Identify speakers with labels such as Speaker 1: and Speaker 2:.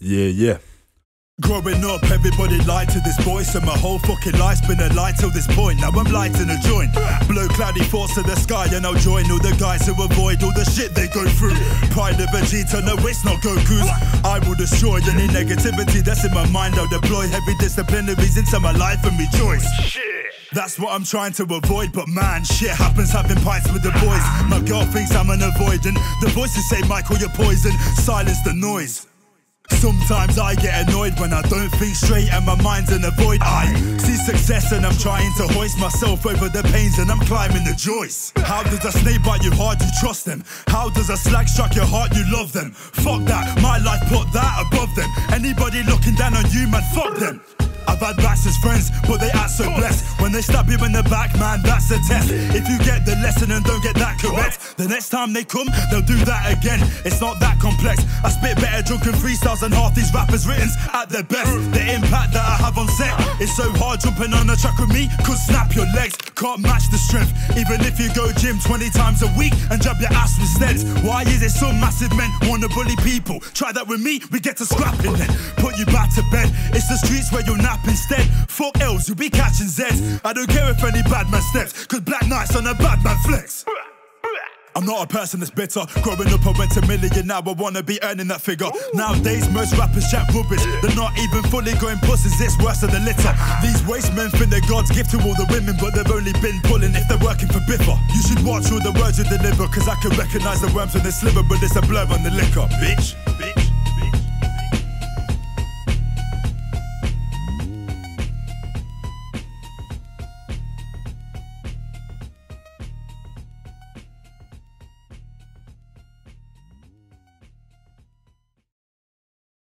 Speaker 1: Yeah.
Speaker 2: Growing up, everybody lied to this boy, so my whole fucking life's been a lie till this point. Now I'm lighting a joint, blow cloudy thoughts to the sky, and I'll join all the guys who avoid all the shit they go through. Pride of Vegeta, no it's not Goku's. I will destroy any negativity that's in my mind. I'll deploy heavy disciplinaries into my life and rejoice. That's what I'm trying to avoid, but man, shit happens having pints with the boys. My girl thinks I'm an avoidant. The voices say, Michael, you're poison. Silence the noise. Sometimes I get annoyed when I don't think straight and my mind's in a void. I see success and I'm trying to hoist myself over the pains and I'm climbing the joists. How does a snake bite you hard, you trust them? How does a slag strike your heart, you love them? Fuck that, my life put that above them. Anybody looking down on you, man, fuck them. I've had bats as friends, but they act so blessed. When they stab you in the back, man, that's a test. If you get the lesson and don't get that correct, the next time they come, they'll do that again. It's not that complex. I spit better drunken freestyles than half these rappers written at their best. The impact that I have on set is so hard, jumping on a track with me could snap your legs. Can't match the strength, even if you go gym 20 times a week and jab your ass with sleds. Why is it some massive men wanna bully people? Try that with me, we get to scrapping then. Put you back to bed, it's the streets where you'll nap instead. Fuck L's, you'll be catching Z's. I don't care if any bad man steps, cause Black Knight's on a bad man flex. I'm not a person that's bitter. Growing up I went to million, now I wanna be earning that figure. Nowadays most rappers chat rubbish, they're not even fully going pussies, it's worse than the litter. These waste men think they're God's gift to all the women, but they've only been pulling if they're working for Biffa. You should watch all the words you deliver, cause I can recognise the worms when they sliver, but it's a blur on the liquor, bitch.